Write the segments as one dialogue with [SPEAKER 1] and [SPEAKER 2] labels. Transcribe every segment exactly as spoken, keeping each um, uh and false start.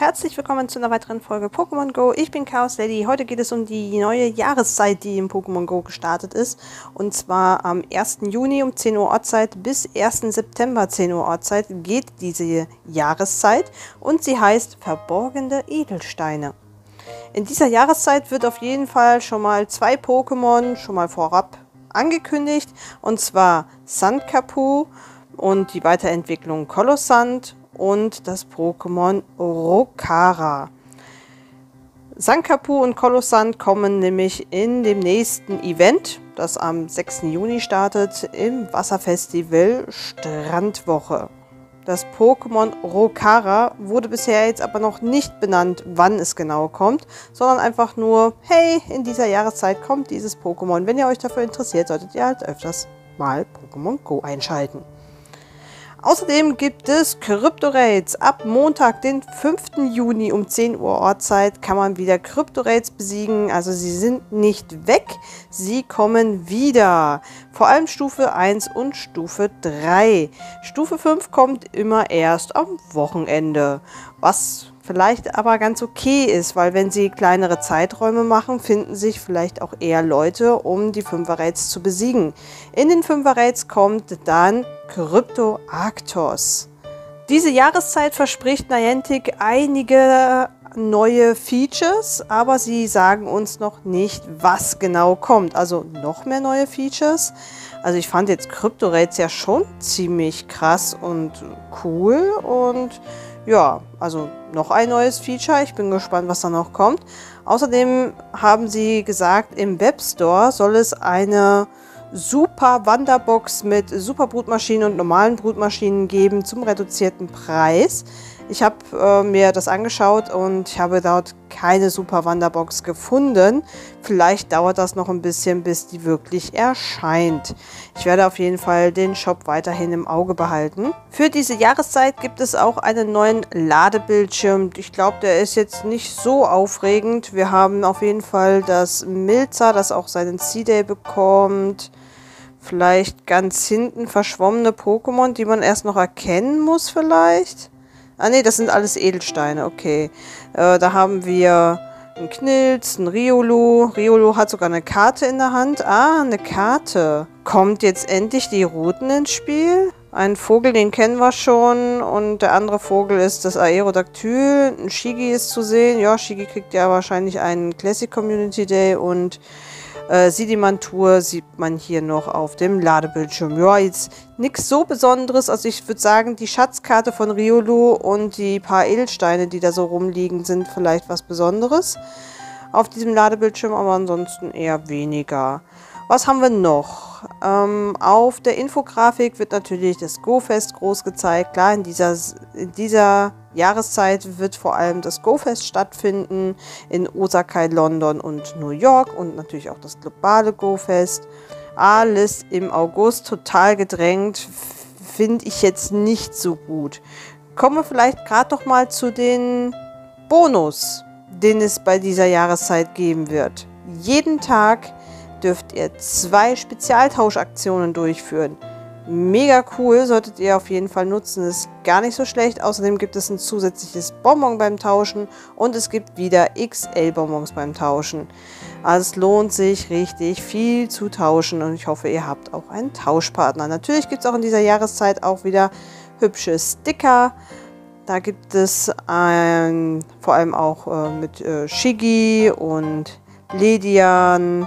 [SPEAKER 1] Herzlich willkommen zu einer weiteren Folge Pokémon Go. Ich bin Chaos Lady. Heute geht es um die neue Jahreszeit, die im Pokémon Go gestartet ist. Und zwar am ersten Juni um zehn Uhr Ortszeit bis ersten September zehn Uhr Ortszeit geht diese Jahreszeit. Und sie heißt Verborgene Edelsteine. In dieser Jahreszeit wird auf jeden Fall schon mal zwei Pokémon schon mal vorab angekündigt. Und zwar Sandkapu und die Weiterentwicklung Kolossand und das Pokémon Rokara. Sandkapu und Kolossand kommen nämlich in dem nächsten Event, das am sechsten Juni startet, im Wasserfestival Strandwoche. Das Pokémon Rokara wurde bisher jetzt aber noch nicht benannt, wann es genau kommt, sondern einfach nur, hey, in dieser Jahreszeit kommt dieses Pokémon. Wenn ihr euch dafür interessiert, solltet ihr halt öfters mal Pokémon Go einschalten. Außerdem gibt es Kryptoraids. Ab Montag, den fünften Juni um zehn Uhr Ortszeit kann man wieder Kryptoraids besiegen. Also sie sind nicht weg, sie kommen wieder. Vor allem Stufe eins und Stufe drei. Stufe fünf kommt immer erst am Wochenende. Was vielleicht aber ganz okay ist, weil wenn sie kleinere Zeiträume machen, finden sich vielleicht auch eher Leute, um die Fünfer-Raids zu besiegen. In den Fünfer-Raids kommt dann Krypto-Arctos. Diese Jahreszeit verspricht Niantic einige neue Features, aber sie sagen uns noch nicht, was genau kommt. Also noch mehr neue Features. Also ich fand jetzt Krypto-Raids ja schon ziemlich krass und cool und ja, also noch ein neues Feature. Ich bin gespannt, was da noch kommt. Außerdem haben sie gesagt, im Webstore soll es eine Super Wanderbox mit Super Brutmaschinen und normalen Brutmaschinen geben zum reduzierten Preis. Ich habe äh, mir das angeschaut und ich habe dort keine Super Wanderbox gefunden. Vielleicht dauert das noch ein bisschen, bis die wirklich erscheint. Ich werde auf jeden Fall den Shop weiterhin im Auge behalten. Für diese Jahreszeit gibt es auch einen neuen Ladebildschirm. Ich glaube, der ist jetzt nicht so aufregend. Wir haben auf jeden Fall das Milza, das auch seinen C-Day bekommt. Vielleicht ganz hinten verschwommene Pokémon, die man erst noch erkennen muss vielleicht. Ah ne, das sind alles Edelsteine, okay. Äh, da haben wir einen Knilz, einen Riolu. Riolu hat sogar eine Karte in der Hand. Ah, eine Karte. Kommt jetzt endlich die Routen ins Spiel? Ein Vogel, den kennen wir schon. Und der andere Vogel ist das Aerodactyl. Ein Shigi ist zu sehen. Ja, Shigi kriegt ja wahrscheinlich einen Classic Community Day. Und äh, Sidimantur sieht man hier noch auf dem Ladebildschirm. Ja, jetzt nichts so Besonderes. Also ich würde sagen, die Schatzkarte von Riolu und die paar Edelsteine, die da so rumliegen, sind vielleicht was Besonderes auf diesem Ladebildschirm, aber ansonsten eher weniger. Was haben wir noch? Ähm, auf der Infografik wird natürlich das Go-Fest groß gezeigt. Klar, in dieser, in dieser Jahreszeit wird vor allem das Go-Fest stattfinden in Osaka, London und New York und natürlich auch das globale Go-Fest. Alles im August, total gedrängt, finde ich jetzt nicht so gut. Kommen wir vielleicht gerade doch mal zu den Bonus, den es bei dieser Jahreszeit geben wird. Jeden Tag dürft ihr zwei Spezialtauschaktionen durchführen. Mega cool, solltet ihr auf jeden Fall nutzen, ist gar nicht so schlecht. Außerdem gibt es ein zusätzliches Bonbon beim Tauschen und es gibt wieder X L-Bonbons beim Tauschen. Also es lohnt sich richtig viel zu tauschen und ich hoffe, ihr habt auch einen Tauschpartner. Natürlich gibt es auch in dieser Jahreszeit auch wieder hübsche Sticker. Da gibt es ein, vor allem auch äh, mit äh, Shigi und Ledian.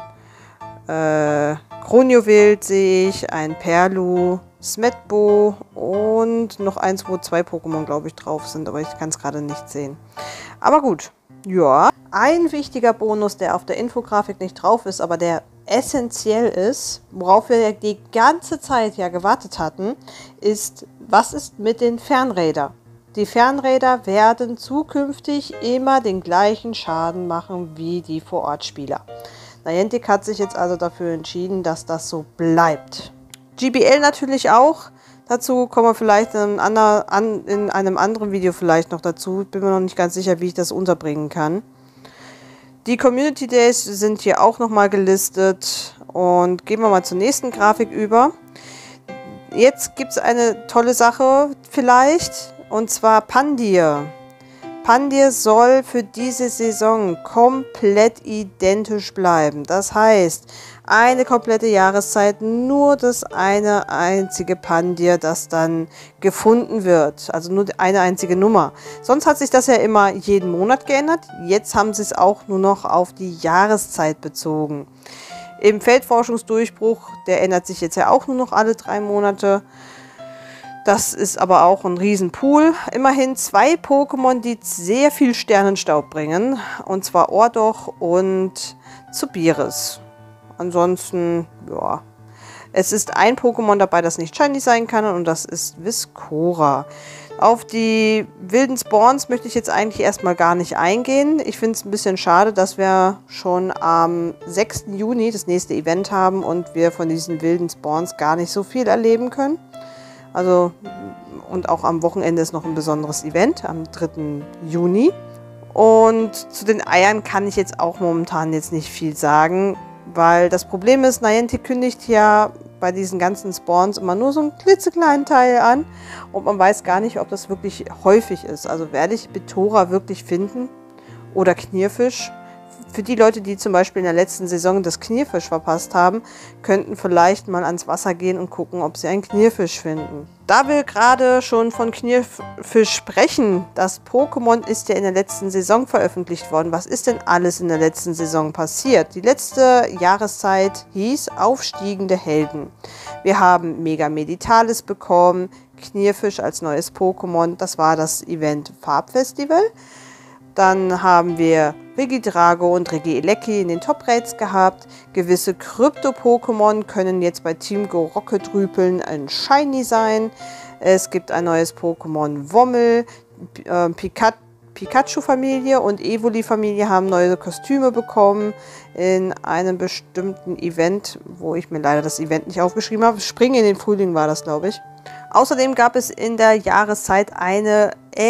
[SPEAKER 1] Äh, Kronjuwel sehe ich, ein Perlu, Smetbo und noch eins, wo zwei Pokémon, glaube ich, drauf sind, aber ich kann es gerade nicht sehen. Aber gut, ja. Ein wichtiger Bonus, der auf der Infografik nicht drauf ist, aber der essentiell ist, worauf wir die ganze Zeit ja gewartet hatten, ist, was ist mit den Fernrädern? Die Fernräder werden zukünftig immer den gleichen Schaden machen wie die Vorortspieler. Niantic hat sich jetzt also dafür entschieden, dass das so bleibt. G B L natürlich auch. Dazu kommen wir vielleicht in einem, ander, an, in einem anderen Video vielleicht noch dazu. Ich bin mir noch nicht ganz sicher, wie ich das unterbringen kann. Die Community Days sind hier auch nochmal gelistet. Und gehen wir mal zur nächsten Grafik über. Jetzt gibt es eine tolle Sache vielleicht. Und zwar Pandir. Pandir soll für diese Saison komplett identisch bleiben. Das heißt, eine komplette Jahreszeit, nur das eine einzige Pandir, das dann gefunden wird. Also nur eine einzige Nummer. Sonst hat sich das ja immer jeden Monat geändert. Jetzt haben sie es auch nur noch auf die Jahreszeit bezogen. Im Feldforschungsdurchbruch, der ändert sich jetzt ja auch nur noch alle drei Monate. Das ist aber auch ein Riesenpool. Immerhin zwei Pokémon, die sehr viel Sternenstaub bringen. Und zwar Ordoch und Zubiris. Ansonsten, ja. Es ist ein Pokémon dabei, das nicht shiny sein kann. Und das ist Viscora. Auf die wilden Spawns möchte ich jetzt eigentlich erstmal gar nicht eingehen. Ich finde es ein bisschen schade, dass wir schon am sechsten Juni das nächste Event haben. Und wir von diesen wilden Spawns gar nicht so viel erleben können. Also, und auch am Wochenende ist noch ein besonderes Event, am dritten Juni. Und zu den Eiern kann ich jetzt auch momentan jetzt nicht viel sagen, weil das Problem ist, Niantic kündigt ja bei diesen ganzen Spawns immer nur so einen klitzekleinen Teil an und man weiß gar nicht, ob das wirklich häufig ist. Also werde ich Betora wirklich finden oder Knirfisch? Für die Leute, die zum Beispiel in der letzten Saison das Knirfisch verpasst haben, könnten vielleicht mal ans Wasser gehen und gucken, ob sie einen Knirfisch finden. Da wir gerade schon von Knirfisch sprechen, das Pokémon ist ja in der letzten Saison veröffentlicht worden. Was ist denn alles in der letzten Saison passiert? Die letzte Jahreszeit hieß Aufstiegende Helden. Wir haben Mega Meditalis bekommen, Knirfisch als neues Pokémon, das war das Event Farbfestival. Dann haben wir Regidrago und Regieleki in den Top-Rates gehabt. Gewisse Krypto-Pokémon können jetzt bei Team Go Rocket Rüpeln ein Shiny sein. Es gibt ein neues Pokémon Wommel. Äh, Pika Pikachu-Familie und Evoli-Familie haben neue Kostüme bekommen in einem bestimmten Event, wo ich mir leider das Event nicht aufgeschrieben habe. Springen in den Frühling war das, glaube ich. Außerdem gab es in der Jahreszeit eine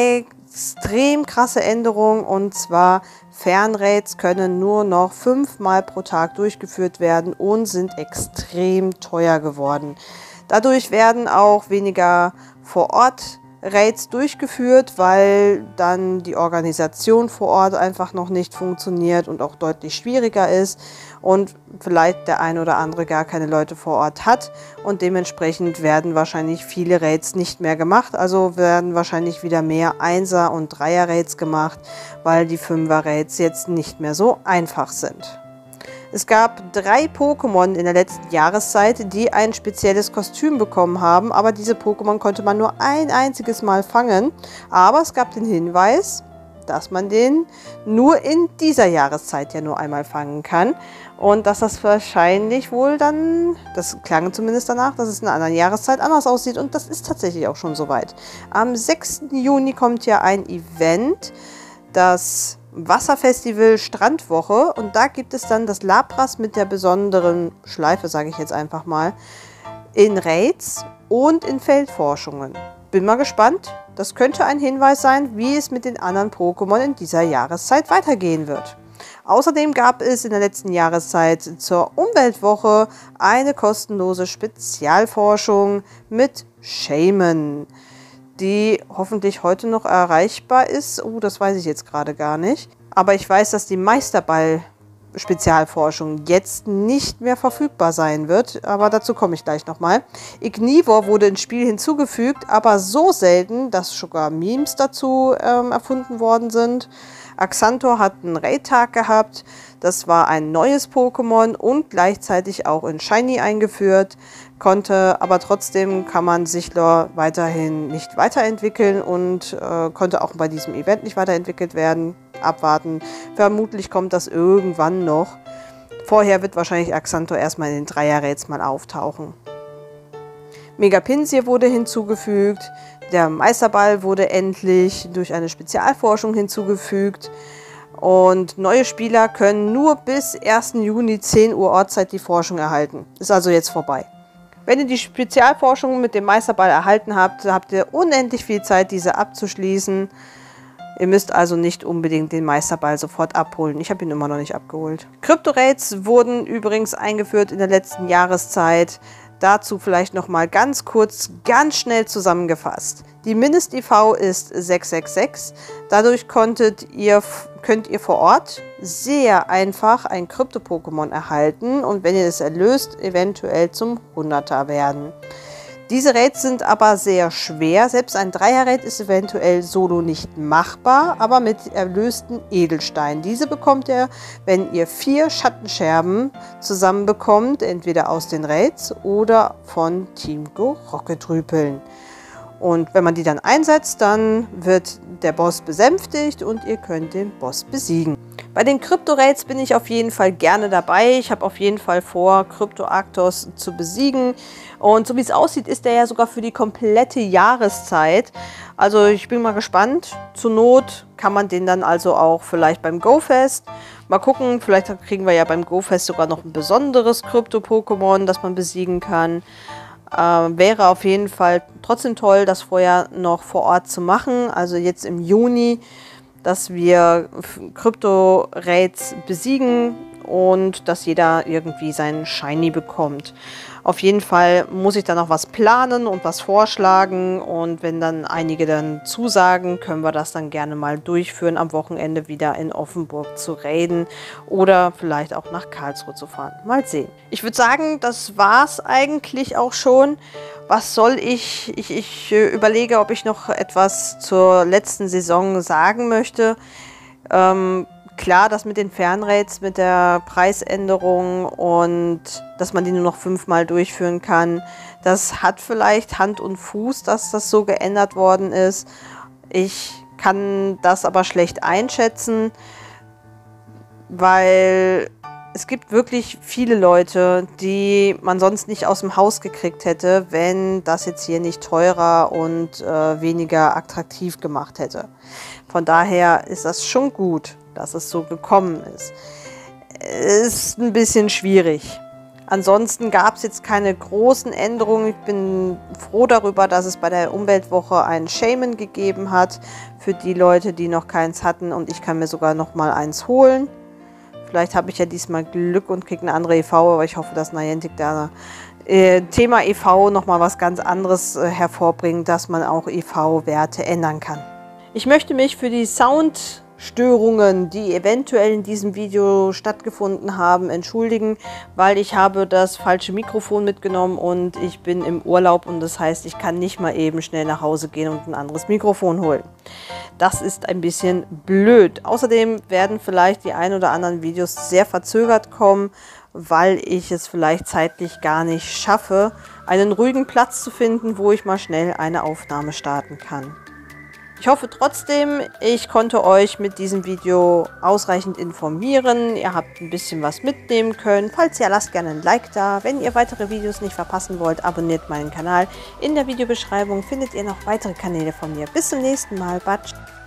[SPEAKER 1] extrem krasse Änderung, und zwar Fernraids können nur noch fünfmal pro Tag durchgeführt werden und sind extrem teuer geworden. Dadurch werden auch weniger vor Ort Raids durchgeführt, weil dann die Organisation vor Ort einfach noch nicht funktioniert und auch deutlich schwieriger ist und vielleicht der ein oder andere gar keine Leute vor Ort hat, und dementsprechend werden wahrscheinlich viele Raids nicht mehr gemacht, also werden wahrscheinlich wieder mehr Einser- und Dreier-Raids gemacht, weil die Fünfer-Raids jetzt nicht mehr so einfach sind. Es gab drei Pokémon in der letzten Jahreszeit, die ein spezielles Kostüm bekommen haben, aber diese Pokémon konnte man nur ein einziges Mal fangen. Aber es gab den Hinweis, dass man den nur in dieser Jahreszeit ja nur einmal fangen kann. Und dass das wahrscheinlich wohl dann, das klang zumindest danach, dass es in einer anderen Jahreszeit anders aussieht. Und das ist tatsächlich auch schon soweit. Am sechsten Juni kommt ja ein Event, das Wasserfestival Strandwoche, und da gibt es dann das Lapras mit der besonderen Schleife, sage ich jetzt einfach mal, in Raids und in Feldforschungen. Bin mal gespannt. Das könnte ein Hinweis sein, wie es mit den anderen Pokémon in dieser Jahreszeit weitergehen wird. Außerdem gab es in der letzten Jahreszeit zur Umweltwoche eine kostenlose Spezialforschung mit Shaman, die hoffentlich heute noch erreichbar ist. Oh, das weiß ich jetzt gerade gar nicht. Aber ich weiß, dass die Meisterball-Spezialforschung jetzt nicht mehr verfügbar sein wird. Aber dazu komme ich gleich nochmal. Ignivor wurde ins Spiel hinzugefügt, aber so selten, dass sogar Memes dazu ähm, erfunden worden sind. Axantor hat einen Raid-Tag gehabt. Das war ein neues Pokémon und gleichzeitig auch in Shiny eingeführt. Konnte, aber trotzdem kann man Sichlor weiterhin nicht weiterentwickeln und äh, konnte auch bei diesem Event nicht weiterentwickelt werden. Abwarten. Vermutlich kommt das irgendwann noch. Vorher wird wahrscheinlich Axantor erstmal in den Dreier-Raids mal auftauchen. Megapinsir wurde hinzugefügt. Der Meisterball wurde endlich durch eine Spezialforschung hinzugefügt. Und neue Spieler können nur bis ersten Juni zehn Uhr Ortszeit die Forschung erhalten. Ist also jetzt vorbei. Wenn ihr die Spezialforschung mit dem Meisterball erhalten habt, habt ihr unendlich viel Zeit, diese abzuschließen. Ihr müsst also nicht unbedingt den Meisterball sofort abholen. Ich habe ihn immer noch nicht abgeholt. Krypto-Raids wurden übrigens eingeführt in der letzten Jahreszeit. Dazu vielleicht noch mal ganz kurz, ganz schnell zusammengefasst. Die Mindest-I V ist sechs sechs sechs. Dadurch konntet ihr, könnt ihr vor Ort sehr einfach ein Krypto-Pokémon erhalten und wenn ihr es erlöst, eventuell zum hunderter werden. Diese Raids sind aber sehr schwer. Selbst ein Dreier-Raid ist eventuell solo nicht machbar, aber mit erlösten Edelsteinen. Diese bekommt ihr, wenn ihr vier Schattenscherben zusammenbekommt, entweder aus den Raids oder von Team Go Rocket Rüpeln. Und wenn man die dann einsetzt, dann wird der Boss besänftigt und ihr könnt den Boss besiegen. Bei den Krypto-Raids bin ich auf jeden Fall gerne dabei. Ich habe auf jeden Fall vor, Krypto-Arctos zu besiegen. Und so wie es aussieht, ist der ja sogar für die komplette Jahreszeit. Also ich bin mal gespannt. Zur Not kann man den dann also auch vielleicht beim Go-Fest. Mal gucken, vielleicht kriegen wir ja beim Go-Fest sogar noch ein besonderes Krypto-Pokémon, das man besiegen kann. Äh, wäre auf jeden Fall trotzdem toll, das vorher noch vor Ort zu machen. Also jetzt im Juni, dass wir Krypto-Raids besiegen und dass jeder irgendwie seinen Shiny bekommt. Auf jeden Fall muss ich da noch was planen und was vorschlagen und wenn dann einige dann zusagen, können wir das dann gerne mal durchführen, am Wochenende wieder in Offenburg zu raiden oder vielleicht auch nach Karlsruhe zu fahren. Mal sehen. Ich würde sagen, das war es eigentlich auch schon. Was soll ich? Ich, ich äh, überlege, ob ich noch etwas zur letzten Saison sagen möchte. Ähm, klar, das mit den Fernraids, mit der Preisänderung und dass man die nur noch fünfmal durchführen kann, das hat vielleicht Hand und Fuß, dass das so geändert worden ist. Ich kann das aber schlecht einschätzen, weil es gibt wirklich viele Leute, die man sonst nicht aus dem Haus gekriegt hätte, wenn das jetzt hier nicht teurer und äh, weniger attraktiv gemacht hätte. Von daher ist das schon gut, dass es so gekommen ist. Ist ein bisschen schwierig. Ansonsten gab es jetzt keine großen Änderungen. Ich bin froh darüber, dass es bei der Umweltwoche einen Shaman gegeben hat für die Leute, die noch keins hatten. Und ich kann mir sogar noch mal eins holen. Vielleicht habe ich ja diesmal Glück und kriege eine andere E V, aber ich hoffe, dass Niantic da äh, Thema E V nochmal was ganz anderes äh, hervorbringt, dass man auch E V-Werte ändern kann. Ich möchte mich für die Soundstörungen, die eventuell in diesem Video stattgefunden haben, entschuldigen, weil ich habe das falsche Mikrofon mitgenommen und ich bin im Urlaub und das heißt, ich kann nicht mal eben schnell nach Hause gehen und ein anderes Mikrofon holen. Das ist ein bisschen blöd. Außerdem werden vielleicht die ein oder anderen Videos sehr verzögert kommen, weil ich es vielleicht zeitlich gar nicht schaffe, einen ruhigen Platz zu finden, wo ich mal schnell eine Aufnahme starten kann. Ich hoffe trotzdem, ich konnte euch mit diesem Video ausreichend informieren. Ihr habt ein bisschen was mitnehmen können. Falls ja, lasst gerne ein Like da. Wenn ihr weitere Videos nicht verpassen wollt, abonniert meinen Kanal. In der Videobeschreibung findet ihr noch weitere Kanäle von mir. Bis zum nächsten Mal. Batsch!